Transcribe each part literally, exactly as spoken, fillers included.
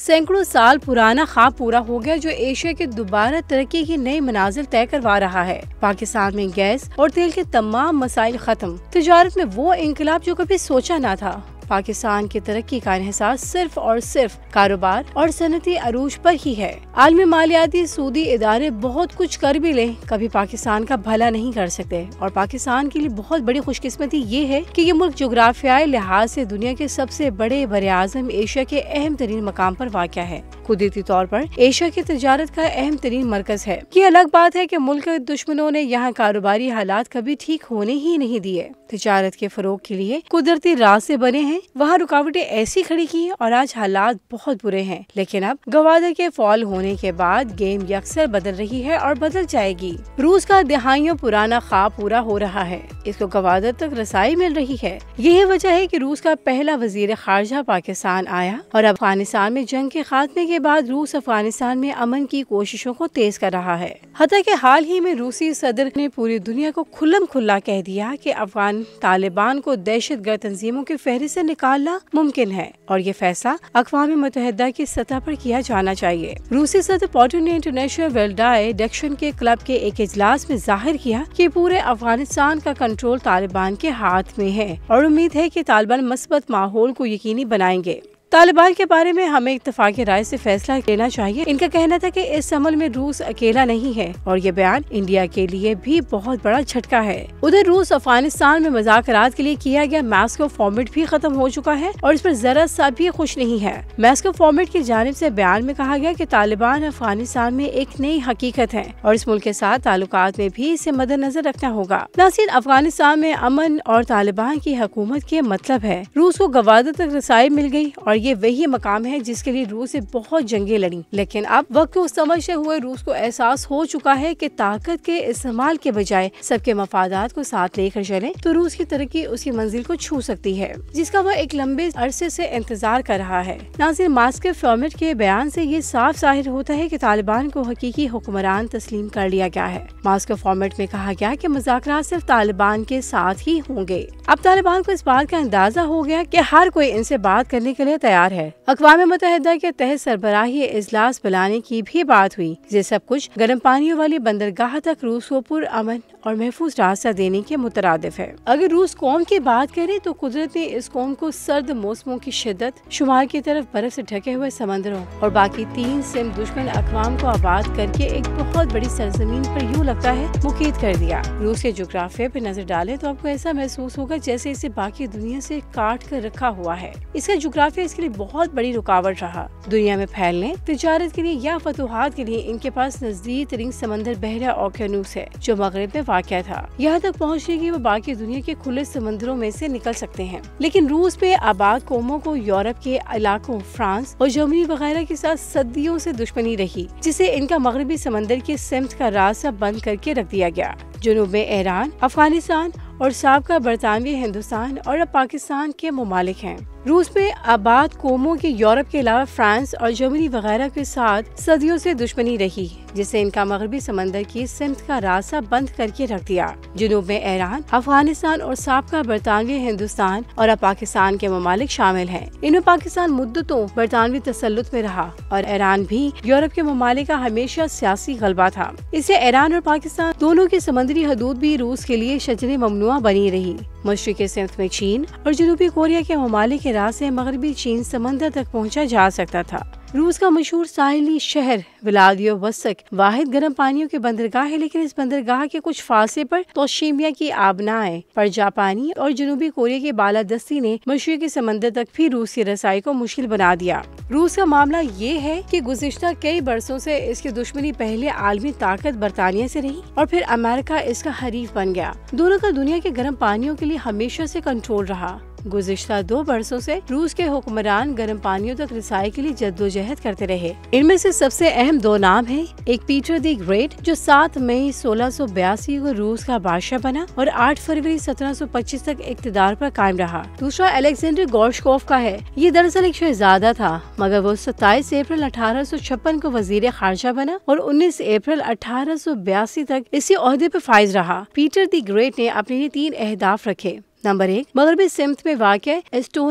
सैकड़ों साल पुराना ख्वाब पूरा हो गया जो एशिया के दोबारा तरक्की की नई मंजिल तय करवा रहा है। पाकिस्तान में गैस और तेल के तमाम मसाइल खत्म, तिजारत में वो इंकलाब जो कभी सोचा न था। पाकिस्तान की तरक्की का इन्हिसार सिर्फ और सिर्फ कारोबार और सनती अरूज पर ही है। आलमी मालियाती सूदी इदारे बहुत कुछ कर भी लें, कभी पाकिस्तान का भला नहीं कर सकते। और पाकिस्तान के लिए बहुत बड़ी खुशकिस्मती ये है कि ये मुल्क जोग्राफियाई लिहाज से दुनिया के सबसे बड़े बरे आज़म एशिया के अहम तरीन मकाम पर वाक़या है। कुदरती तौर पर एशिया की तजारत का अहम तरीन मरकज है। ये अलग बात है कि मुल्क के दुश्मनों ने यहाँ कारोबारी हालात कभी ठीक होने ही नहीं दिए। तजारत के फरोग के लिए कुदरती रास्ते बने हैं, वहाँ रुकावटें ऐसी खड़ी की और आज हालात बहुत बुरे हैं। लेकिन अब गवादर के फॉल होने के बाद गेम यकसर बदल रही है और बदल जाएगी। रूस का दहाइयों पुराना ख्वाब पूरा हो रहा है, इसको गवादर तक रसाई मिल रही है। यही वजह है कि रूस का पहला वजीर खारजा पाकिस्तान आया और अफगानिस्तान में जंग के खात्मे के बाद रूस अफगानिस्तान में अमन की कोशिशों को तेज कर रहा है। हत्ता कि हाल ही में रूसी सदर ने पूरी दुनिया को खुल्लम खुल्ला कह दिया कि अफगान तालिबान को दहशतगर्द तंजीमों की फहरिस्त से निकालना मुमकिन है और ये फैसला अक़वाम मुत्तहिदा की सतह पर किया जाना चाहिए। रूसी सदर पुतिन ने इंटरनेशनल वेल्डाई डक्शन के क्लब के एक इजलास में जाहिर किया कि पूरे अफगानिस्तान का कंट्रोल तालिबान के हाथ में है और उम्मीद है कि तालिबान मस्बत माहौल को यकीनी बनाएंगे। तालिबान के बारे में हमें इत्तेफाकी राय से फैसला लेना चाहिए। इनका कहना था कि इस अमल में रूस अकेला नहीं है और ये बयान इंडिया के लिए भी बहुत बड़ा झटका है। उधर रूस अफगानिस्तान में मुज़ाकरात के लिए किया गया मास्को फॉर्मेट भी खत्म हो चुका है और इस पर जरा सा भी खुश नहीं है। मास्को फॉर्मेट की जानिब से बयान में कहा गया कि तालिबान अफगानिस्तान में एक नई हकीकत है और इस मुल्क के साथ ताल्लुकात में भी इसे मद्देनजर रखना होगा। नाज़रीन, अफगानिस्तान में अमन और तालिबान की हुकूमत के मतलब है रूस को गवादर तक रसाई मिल गई और ये वही मकाम है जिसके लिए रूस से बहुत जंगें लड़ी। लेकिन अब वक्त को समझते हुए रूस को एहसास हो चुका है कि ताकत के इस्तेमाल के बजाय सबके मफादात को साथ लेकर चले तो रूस की तरक्की उसकी मंजिल को छू सकती है, जिसका वह एक लंबे अरसे से इंतजार कर रहा है। नाज़रीन, मास्को फॉर्मेट के बयान से ये साफ जाहिर होता है कि तालिबान को हकीकी हुक्मरान तस्लीम कर लिया गया है। मास्को फॉर्मेट में कहा गया कि मुज़ाकरात सिर्फ तालिबान के साथ ही होंगे। अब तालिबान को इस बात का अंदाजा हो गया कि हर कोई इनसे बात करने के लिए तैयार है। अक़वाम मुत्तहिदा के तहत सरबराही इजलास बुलाने की भी बात हुई। ये सब कुछ गर्म पानियों वाली बंदरगाह तक रूस को पुरअमन और महफूज रास्ता देने के मुतरादिफ है। अगर रूस कौम की बात करे तो कुदरत ने इस कौम को सर्द मौसमों की शिद्दत, शुमार की तरफ बर्फ से ढके हुए समंदरों और बाकी तीन सिम दुश्मन अक़वाम को आबाद करके एक बहुत बड़ी सरजमीन पर यूँ लगता है मुकीद कर दिया। रूस के जोग्राफिया पे नजर डालें तो आपको ऐसा महसूस होगा जैसे इसे बाकी दुनिया से काट कर रखा हुआ है। इसका जोग्राफिया इसके लिए बहुत बड़ी रुकावट रहा। दुनिया में फैलने, तिजारत के लिए या फतूहात के लिए इनके पास नजदीक तरीन समंदर बहरा ओकेनूस है जो मगरब में वाक़या था। यहाँ तक पहुँचने की वो बाकी दुनिया के खुले समंदरों में से निकल सकते हैं। लेकिन रूस पे आबाद कौमों को यूरोप के इलाकों, फ्रांस और जर्मनी वगैरह के साथ सदियों से दुश्मनी रही, जिसे इनका मगरबी समंदर के सिमत का रास्ता बंद करके रख दिया गया। जुनूब में ईरान, अफगानिस्तान और साबका बरतानवी हिंदुस्तान और अब पाकिस्तान के ममालिक हैं। रूस में आबाद कौमों के यूरोप के अलावा फ्रांस और जर्मनी वगैरह के साथ सदियों से दुश्मनी रही, जिससे इनका मगरबी समंदर की सिमत का रास्ता बंद करके रख दिया। जुनूब में ईरान, अफगानिस्तान और साबका बरतानवी हिंदुस्तान और अब पाकिस्तान के ममालिक शामिल हैं। इनमें पाकिस्तान मुद्दतों बरतानवी तसल्लुत में रहा और ईरान भी यूरोप के ममालिक का हमेशा सियासी गलबा था। इससे ईरान और पाकिस्तान दोनों की समंदरी हदूद भी रूस के लिए शजरे ममनुआ बनी रही। मशरिकी सिमत में चीन और जनूबी कोरिया के ममालिक के रास्ते मगरबी चीन समंदर तक पहुंचा जा सकता था। रूस का मशहूर साहिली शहर व्लादिवोस्तोक वाहिद गर्म पानियों के बंदरगाह है, लेकिन इस बंदरगाह के कुछ फासले पर तोशीमिया की आबनाएं पर जापानी और जनूबी कोरिया की बालादस्ती ने मशरिकी समंदर तक भी रूस की रसाई को मुश्किल बना दिया। रूस का मामला ये है कि गुज़िश्ता कई बरसों से इसकी दुश्मनी पहले आलमी ताकत बरतानिया से रही और फिर अमेरिका इसका हरीफ बन गया। दोनों का दुनिया के गर्म पानियों के लिए हमेशा से कंट्रोल रहा। गुज़िश्ता दो बरसों से रूस के हुक्मरान गर्म पानियों तक रिसाई के लिए जद्दोजहद करते रहे। इनमें से सबसे अहम दो नाम हैं। एक पीटर द ग्रेट जो सात मई सोलह सौ बयासी को रूस का बादशाह बना और आठ फरवरी सत्रह सौ पच्चीस तक इक़्तिदार पर कायम रहा। दूसरा अलेक्जेंडर गोर्शकोव का है। ये दरअसल एक शहजादा था, मगर वो सत्ताईस अप्रैल अठारह सौ छप्पन को वजीर खारजा बना और उन्नीस अप्रैल अठारह सौ बयासी तक इसी ओहदे पर फाइज रहा। पीटर द ग्रेट ने अपने लिए तीन अहदाफ रखे। नंबर एक, मगरबी सिमत में वाक़या एस्टोनिया,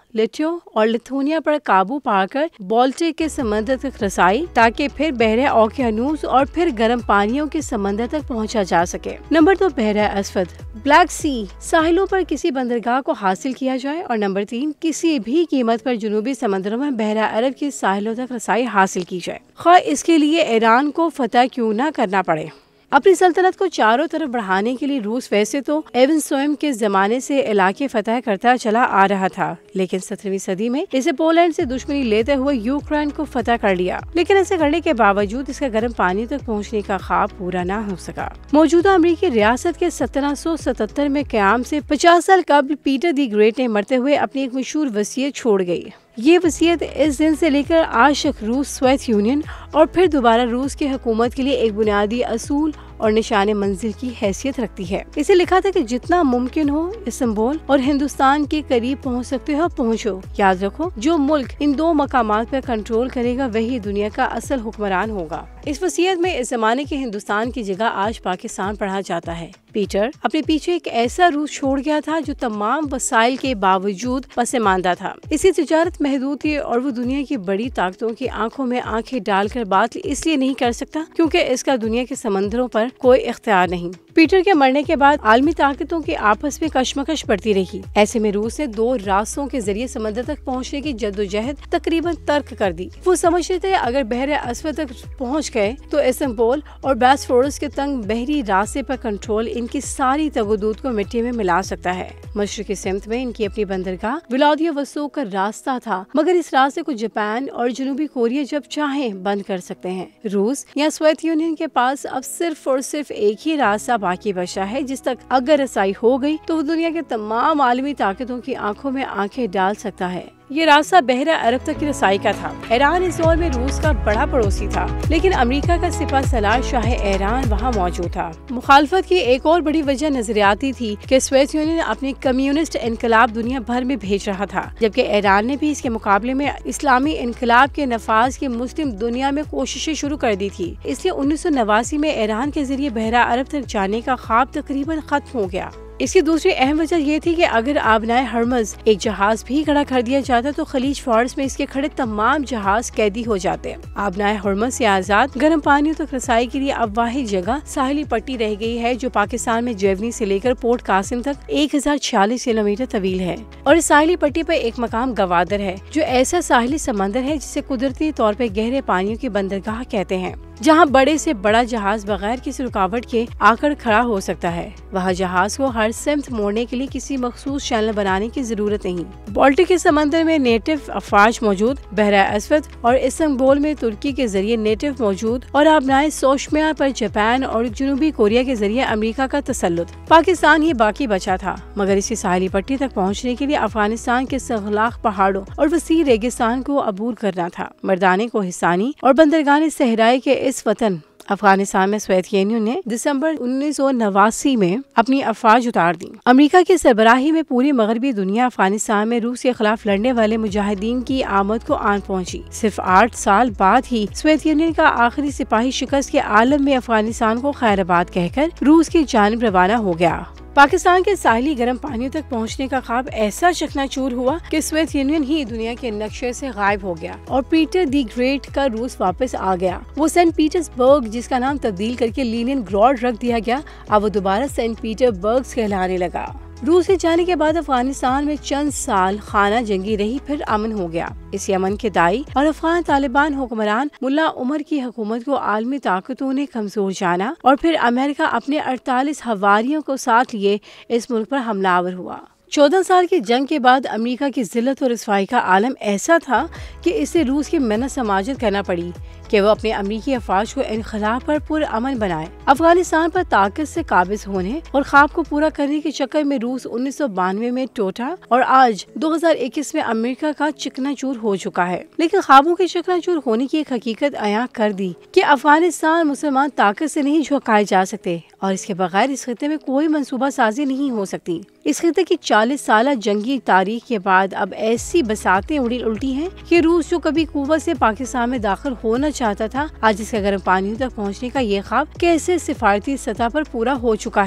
लिथुआ और लिथुआनिया पर काबू पाकर बाल्टिक के समंदर तक रसाई, ताकि फिर बहरा ओकियानूस और फिर गर्म पानियों के समंदर तक पहुंचा जा सके। नंबर दो, बहरा अस्वद, ब्लैक सी साहिलों पर किसी बंदरगाह को हासिल किया जाए। और नंबर तीन, किसी भी कीमत पर जुनूबी समंदरों में बहरा अरब की साहिलों तक रसाई हासिल की जाए, खा इसके लिए ईरान को फतह क्यों न करना पड़े। अपनी सल्तनत को चारों तरफ बढ़ाने के लिए रूस वैसे तो एवन स्वयं के जमाने से इलाके फतह करता चला आ रहा था, लेकिन सत्रहवीं सदी में इसे पोलैंड से दुश्मनी लेते हुए यूक्रेन को फतह कर लिया। लेकिन ऐसे करने के बावजूद इसका गर्म पानी तक पहुंचने का ख्वाब पूरा न हो सका। मौजूदा अमेरिकी रियासत के सत्रह सौ सतहत्तर में क्याम से पचास साल कबल पीटर दी ग्रेट ने मरते हुए अपनी एक मशहूर वसीयत छोड़ गई। ये वसीयत इस दिन से लेकर आज तक रूस सोवियत यूनियन और फिर दोबारा रूस की हुकूमत के लिए एक बुनियादी असूल और निशाने मंजिल की हैसियत रखती है। इसे लिखा था कि जितना मुमकिन हो इस्तांबुल और हिंदुस्तान के करीब पहुंच सकते हो पहुंचो। याद रखो, जो मुल्क इन दो मकामात पर कंट्रोल करेगा वही दुनिया का असल हुक्मरान होगा। इस वसीयत में इस जमाने के हिंदुस्तान की जगह आज पाकिस्तान पढ़ा जाता है। पीटर अपने पीछे एक ऐसा रूस छोड़ गया था जो तमाम वसाइल के बावजूद पसमानदा था। इसकी तिजारत महदूद थी और वो दुनिया की बड़ी ताकतों की आंखों में आंखें डालकर बात इसलिए नहीं कर सकता क्योंकि इसका दुनिया के समंदरों पर कोई इख्तियार नहीं। पीटर के मरने के बाद आलमी ताकतों की आपस में कशमकश बढ़ती रही। ऐसे में रूस ने दो रास्तों के जरिए समंदर तक पहुंचने की जद्दोजहद तकरीबन तर्क कर दी। वो समझते थे अगर बहरे अस्वद तक पहुंच गए तो इस्तांबुल और बॉस्फोरस के तंग बहरी रास्ते पर कंट्रोल इनकी सारी तगदूद को मिट्टी में मिला सकता है। मशरकी सिमत में इनकी अपनी बंदरगाह व्लादिवोस्तोक का रास्ता था, मगर इस रास्ते को जापान और जनूबी कोरिया जब चाहे बंद कर सकते हैं। रूस या सोवियत यूनियन के पास अब सिर्फ और सिर्फ एक ही रास्ता बाकी बचा है जिस तक अगर रसाई हो गई तो वो दुनिया के तमाम आलमी ताकतों की आंखों में आंखें डाल सकता है। ये रास्ता बहरा अरब तक की रसाई का था। ईरान इस दौर में रूस का बड़ा पड़ोसी था, लेकिन अमेरिका का सिपह सलार शाह ईरान वहाँ मौजूद था। मुखालफत की एक और बड़ी वजह नजरियाती थी कि सोवियत यूनियन अपने कम्युनिस्ट इनकलाब दुनिया भर में भेज रहा था, जबकि ईरान ने भी इसके मुकाबले में इस्लामी इनकलाब के नफाज की मुस्लिम दुनिया में कोशिशें शुरू कर दी थी। इसलिए उन्नीस सौ नवासी में ईरान के जरिए बहरा अरब तक जाने का ख्वाब तकरीबन खत्म हो गया। इसकी दूसरी अहम वजह ये थी कि अगर आबनाए हरमज एक जहाज भी खड़ा कर दिया जाता तो खलीज फारस में इसके खड़े तमाम जहाज कैदी हो जाते। आबनाए हरमज से आजाद गर्म पानी तक रसाई के लिए अब वाहिद जगह साहिली पट्टी रह गई है जो पाकिस्तान में जेवनी से लेकर पोर्ट कासिम तक एक हजार छियालीस किलोमीटर तवील है। और इस साहिली पट्टी पर एक मकाम गवादर है जो ऐसा साहिली समंदर है जिसे कुदरती तौर पर गहरे पानियों की बंदरगाह कहते हैं, जहाँ बड़े से बड़ा जहाज बगैर किसी रुकावट के आकर खड़ा हो सकता है। वहाँ जहाज को हर सिमत मोड़ने के लिए किसी मखसूस चैनल बनाने की जरूरत नहीं। बाल्टिक के समंदर में नेटिव अफवाज मौजूद, बहरा अस्वद और इस्तांबुल में तुर्की के जरिए नेटिव मौजूद और आबनाए सोशमिया पर जापान और जनूबी कोरिया के जरिए अमेरिका का तसल्लुत। पाकिस्तान ही बाकी बचा था, मगर इसी साहिली पट्टी तक पहुँचने के लिए अफगानिस्तान के सगलाख पहाड़ों और वसी रेगिस्तान को अबूर करना था। मर्दाने को हिसानी और बंदरगाह सहराई के इस वतन अफगानिस्तान में सोवियत यूनियन ने दिसंबर उन्नीस सौ नवासी में अपनी अफवाज उतार दी। अमेरिका की सरबराही में पूरी मगरबी दुनिया अफगानिस्तान में रूस के खिलाफ लड़ने वाले मुजाहिदीन की आमद को आन पहुंची। सिर्फ आठ साल बाद ही सोवियत यूनियन का आखिरी सिपाही शिकस्त के आलम में अफगानिस्तान को खैराबाद कहकर रूस की जानिब रवाना हो गया। पाकिस्तान के साहिली गर्म पानियों तक पहुंचने का ख्वाब ऐसा चकनाचूर हुआ कि सोवियत यूनियन ही दुनिया के नक्शे से गायब हो गया और पीटर दी ग्रेट का रूस वापस आ गया। वो सेंट पीटर्सबर्ग, जिसका नाम तब्दील करके लेनिनग्राड रख दिया गया, अब वो दोबारा सेंट पीटर्सबर्ग कहलाने लगा। रूस के जाने के बाद अफगानिस्तान में चंद साल खाना जंगी रही, फिर अमन हो गया। इस अमन के दाई और अफगान तालिबान हुक्मरान मुल्ला उमर की हुकूमत को आलमी ताकतों ने कमजोर जाना और फिर अमेरिका अपने अड़तालीस हवारियों को साथ लिए इस मुल्क पर हमलावर हुआ। चौदह साल की जंग के बाद अमेरिका की जिल्लत और रसवाई का आलम ऐसा था कि इसे रूस की मेहनत समाजत करना पड़ी कि वो अपने अमेरिकी अफवाज को इनखलाब पर पुरअमन बनाए। अफगानिस्तान पर ताकत से काबिज होने और ख्वाब को पूरा करने के चक्कर में रूस उन्नीस सौ बानवे में टूटा और आज दो हजार इक्कीस में अमेरिका का चिकनाचूर हो चुका है। लेकिन ख्वाबों के चिकनाचूर होने की एक हकीकत अयां कर दी कि अफगानिस्तान मुसलमान ताकत से नहीं झुकाए जा सकते और इसके बगैर इस खिते में कोई मंसूबा साजी नहीं हो सकती। इस खिते की चालीस साल जंगी तारीख के बाद अब ऐसी बसातें उड़ी उल्टी हैं कि रूस जो कभी कुव्वत से पाकिस्तान में दाखिल होना चाहता था, आज इसके गर्म पानियों तक पहुंचने का ये ख्वाब कैसे सिफारती सतह पर पूरा हो चुका है।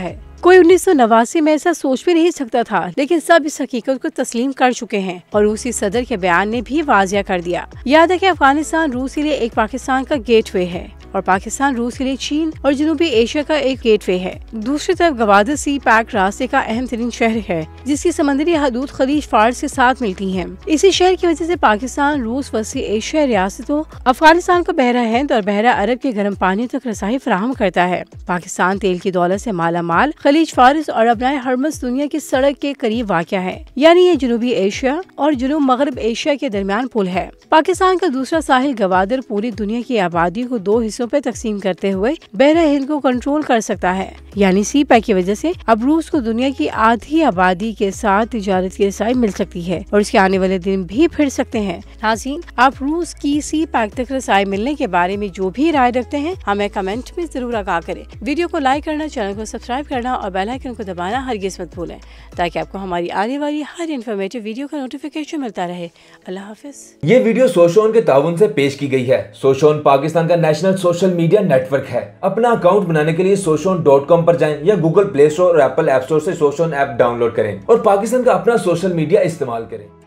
कोई उन्नीस सौ नवासी में ऐसा सोच भी नहीं सकता था, लेकिन सब इस हकीकत को तस्लीम कर चुके हैं और रूसी सदर के बयान ने भी वाजिया कर दिया। याद है कि अफगानिस्तान रूस के लिए एक पाकिस्तान का गेटवे है और पाकिस्तान रूस के लिए चीन और जनूबी एशिया का एक गेटवे है। दूसरी तरफ गवादर सी पैक रास्ते का अहम तरीन शहर है, जिसकी समंदरी हदूद खलीज फारस के साथ मिलती हैं। इसी शहर की वजह से पाकिस्तान रूस वसी एशिया रियासतों अफगानिस्तान को बहरा हिंद और बहरा अरब के गर्म पानी तक रसाई फराहम करता है। पाकिस्तान तेल की दौलत से माला माल खलीज फारस और अपनाए हरमस दुनिया की सड़क के करीब वाक़या है, यानी ये जनूबी एशिया और जनूब मगरब एशिया के दरमियान पुल है। पाकिस्तान का दूसरा साहिल गवादर पूरी दुनिया की आबादी को दो हिस्सों पे तकसीम करते हुए बहरा हिंद को कंट्रोल कर सकता है, यानी सी पैक की वजह से अब रूस को दुनिया की आधी आबादी के साथ तिजारत की रसाई मिल सकती है और इसके आने वाले दिन भी फिर सकते हैं। नाज़रीन, आप रूस की सी पैक तक रसाई मिलने के बारे में जो भी राय रखते हैं हमें कमेंट में जरूर आगाह करें। वीडियो को लाइक करना, चैनल को सब्सक्राइब करना और बेल आइकन को दबाना हरगिज़ मत भूलें, ताकि आपको हमारी आने वाली हर इन्फॉर्मेटिव वीडियो का नोटिफिकेशन मिलता रहे। अल्लाह हाफिज। ये वीडियो सोशोन के ताउन से पेश की गई है। सोशोन पाकिस्तान का नेशनल सोशल मीडिया नेटवर्क है। अपना अकाउंट बनाने के लिए सोशोन डॉट कॉम पर जाएं या गूगल प्ले स्टोर और एप्पल ऐप स्टोर से सोशोन ऐप डाउनलोड करें और पाकिस्तान का अपना सोशल मीडिया इस्तेमाल करें।